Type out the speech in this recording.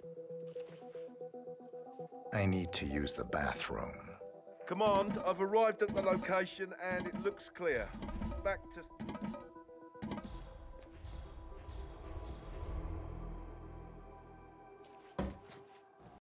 I need to use the bathroom. Command, I've arrived at the location and it looks clear. Back to